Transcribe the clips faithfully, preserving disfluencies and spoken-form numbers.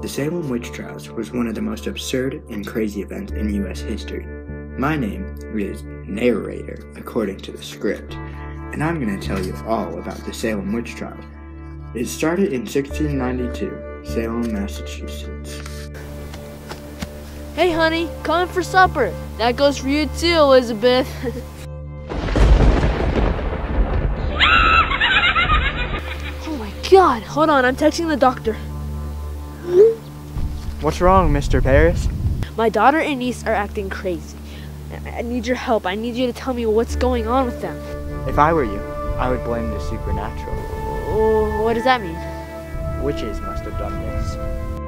The Salem Witch Trials was one of the most absurd and crazy events in U S history. My name is narrator according to the script, and I'm going to tell you all about the Salem Witch Trials. It started in sixteen ninety-two, Salem, Massachusetts. Hey honey, coming for supper. That goes for you too, Elizabeth. Oh my god, hold on, I'm texting the doctor. What's wrong, Mister Paris? My daughter and niece are acting crazy. I need your help. I need you to tell me what's going on with them. If I were you, I would blame the supernatural. Oh, what does that mean? Witches must have done this.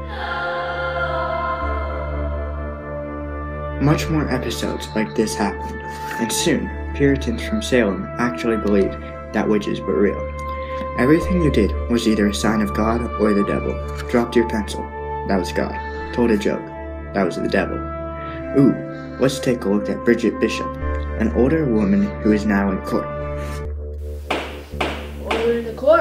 Much more episodes like this happened, and soon, Puritans from Salem actually believed that witches were real. Everything you did was either a sign of God or the devil. Dropped your pencil, that was God. Told a joke, that was the devil. Ooh, let's take a look at Bridget Bishop, an older woman who is now in court. Order in the court.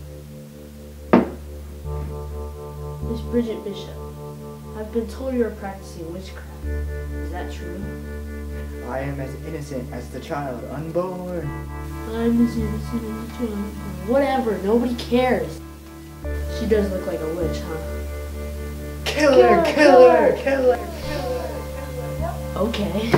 Miss Bridget Bishop, I've been told you are practicing witchcraft. Is that true? I am as innocent as the child unborn. I'm as innocent as the child unborn. Whatever, nobody cares. She does look like a witch, huh? Kill her, kill her, kill her. Okay.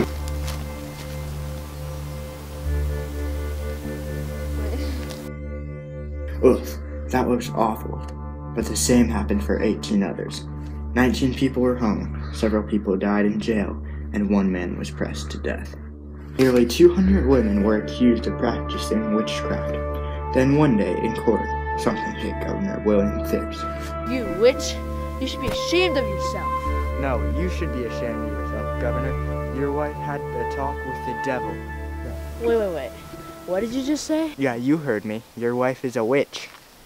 Oof, that was awful. But the same happened for eighteen others. nineteen people were hung, several people died in jail, and one man was pressed to death. Nearly two hundred women were accused of practicing witchcraft. Then one day in court, something hit Governor William Phips. You witch! You should be ashamed of yourself. No, you should be ashamed of yourself, Governor. Your wife had a talk with the devil. Wait, wait, wait. What did you just say? Yeah, you heard me. Your wife is a witch.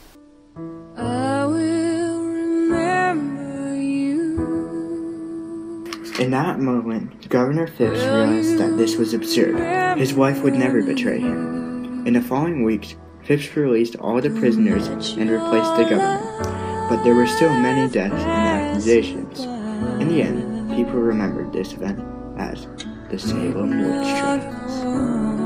I will remember you. In that moment, Governor Phips realized that this was absurd. His wife would never betray him. In the following weeks, Phips released all the prisoners and replaced the governor. But there were still many deaths and accusations. In the end, people remembered this event as the Salem Witch Trials.